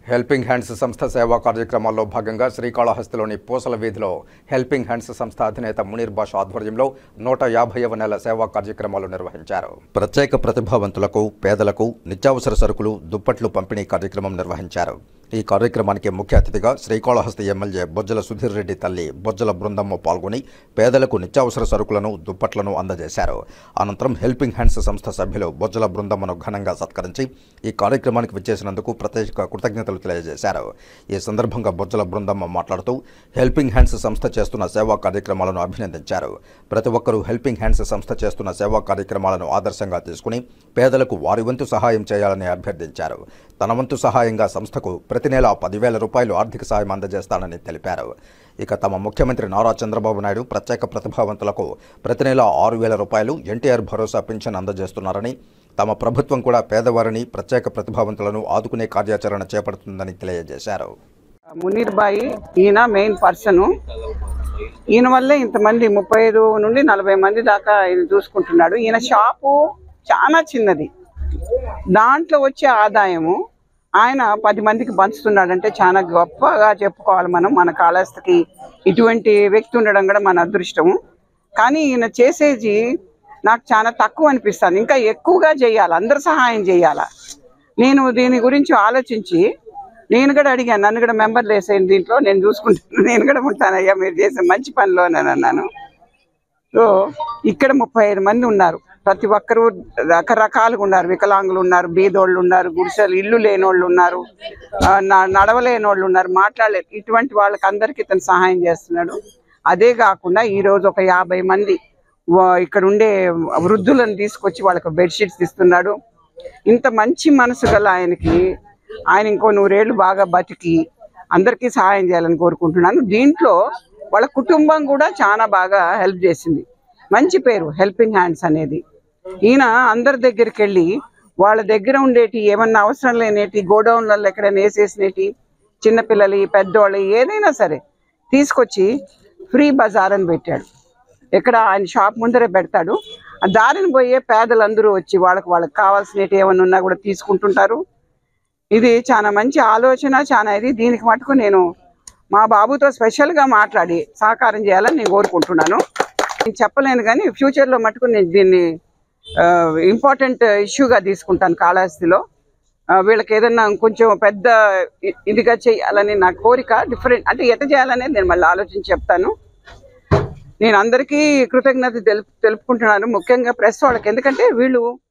Helping hands సంస్థ సేవా కార్యక్రమాల్లో భాగంగా శ్రీకాళహస్తిలోని పూసల వీధిలో హెల్పింగ్ హ్యాండ్స్ సంస్థ అధినేత మునీర్ బాషా ఆధ్వర్యంలో 150వ నెల సేవా కార్యక్రమాలు నిర్వహించారు. ప్రత్యేక ప్రతిభావంతులకు, పేదలకు నిత్యావసర సరుకులు, దుప్పట్లు పంపిణీ కార్యక్రమం నిర్వహించారు. ఈ కార్యక్రమానికి ముఖ్య అతిథిగా శ్రీకాళహస్తి ఎమ్మెల్యే బొజ్జల సుధీర్ రెడ్డి తల్లి బొజ్జల బృందమ్మ పాల్గొని పేదలకు నిత్యావసర సరుకులను, దుప్పట్లను అందజేశారు. అనంతరం హెల్పింగ్ హ్యాండ్స్ సంస్థ సభ్యులు బొజ్జల బృందమ్మను ఘనంగా సత్కరించి ఈ కార్యక్రమానికి విచ్చేసినందుకు ప్రత్యేక కృతజ్ఞతలు తెలియజేశారు. ఈ సందర్భంగా బొజ్జల బృందమ్మ మాట్లాడుతూ హెల్పింగ్ హ్యాండ్స్ సంస్థ చేస్తున్న సేవా కార్యక్రమాలను అభినందించారు. ప్రతి ఒక్కరూ హెల్పింగ్ హ్యాండ్స్ సంస్థ చేస్తున్న సేవా కార్యక్రమాలను ఆదర్శంగా తీసుకుని పేదలకు వారి వంతు సహాయం చేయాలని అభ్యర్థించారు. తన వంతు సహాయంగా సంస్థకు ప్రతి నెల 10,000 రూపాయలు ఆర్థిక సాయం అందజేస్తానని తెలిపారు. ఇక తమ ముఖ్యమంత్రి నారా చంద్రబాబు నాయుడు ప్రత్యేక ప్రతిభావంతులకు ప్రతి నెల 6,000 రూపాయలు ఎన్టీఆర్ భరోసా పింఛన్ అందజేస్తున్నారని, తమ ప్రభుత్వం కూడా పేదవారిని, ప్రత్యేక ప్రతిభావంతులను ఆదుకునే కార్యాచరణ చేపడుతుందని తెలియజేశారు. మునీర్ బాయి ఈయన మెయిన్ పర్సన్. ఈయన వల్లే ఇంతమంది 35 నుండి 40 మంది దాకా ఈయన చూసుకుంటున్నాడు. ఈయన షాపు చాలా చిన్నది, దాంట్లో వచ్చే ఆదాయము ఆయన 10 మందికి పంచుతున్నాడంటే చాలా గొప్పగా చెప్పుకోవాలి మనం. మన కాళహస్తికి ఇటువంటి వ్యక్తి ఉండడం కూడా మన అదృష్టము. కానీ ఈయన చేసేది నాకు చాలా తక్కువ అనిపిస్తుంది. ఇంకా ఎక్కువగా చేయాలి, అందరు సహాయం చేయాలి. నేను దీని గురించి ఆలోచించి నేను కూడా అడిగాను, నన్ను కూడా మెంబర్లు వేసేయండి దీంట్లో, నేను చూసుకుంటాను, నేను కూడా ఉంటానయ్యా మీరు చేసే మంచి పనిలో అని అన్నాను. సో ఇక్కడ 35 మంది ఉన్నారు. ప్రతి ఒక్కరూ రకరకాలుగా ఉన్నారు. వికలాంగులు ఉన్నారు, బీదోళ్ళు ఉన్నారు, గుడిసెలు ఇల్లు లేనోళ్ళు ఉన్నారు, నడవలేనోళ్ళు ఉన్నారు, మాట్లాడలేరు. ఇటువంటి వాళ్ళకి అందరికీ ఇతను సహాయం చేస్తున్నాడు. అదే కాకుండా ఈరోజు ఒక 50 మంది ఇక్కడ ఉండే వృద్ధులను తీసుకొచ్చి వాళ్ళకి బెడ్షీట్స్ ఇస్తున్నాడు. ఇంత మంచి మనసు గల ఆయనకి ఆయన ఇంకో 100 ఏళ్ళు బాగా బతికి అందరికీ సహాయం చేయాలని కోరుకుంటున్నాను. దీంట్లో వాళ్ళ కుటుంబం కూడా చాలా బాగా హెల్ప్ చేసింది. మంచి పేరు హెల్పింగ్ హ్యాండ్స్ అనేది. ఈయన అందరి దగ్గరికి వెళ్ళి వాళ్ళ దగ్గర ఉండేటి ఏమన్నా అవసరం లేనేటి గోడౌన్లలో ఎక్కడైనా వేసేసినేటి చిన్నపిల్లలు, పెద్దవాళ్ళు ఏదైనా సరే తీసుకొచ్చి ఫ్రీ బజార్ అని పెట్టాడు. ఎక్కడ ఆయన షాప్ ముందరే పెడతాడు. ఆ దారిని పోయే పేదలందరూ వచ్చి వాళ్ళకి కావాల్సినవి ఏమన్నా ఉన్నా కూడా తీసుకుంటుంటారు. ఇది చాలా మంచి ఆలోచన, చాలా ఇది. దీనికి మటుకు నేను మా బాబుతో స్పెషల్గా మాట్లాడి సహకారం చేయాలని నేను కోరుకుంటున్నాను. నేను చెప్పలేను కానీ ఫ్యూచర్లో మటుకు నేను దీన్ని ఇంపార్టెంట్ ఇష్యూగా తీసుకుంటాను. కాళహస్తిలో వీళ్ళకి ఏదన్నా కొంచెం పెద్ద ఇదిగా చేయాలని నా కోరిక. డిఫరెంట్ అంటే ఎట్ట చేయాలనేది నేను మళ్ళీ ఆలోచించి చెప్తాను. నేను అందరికీ కృతజ్ఞత తెలుపుకుంటున్నాను, ముఖ్యంగా ప్రెస్ వాళ్ళకి. ఎందుకంటే వీళ్ళు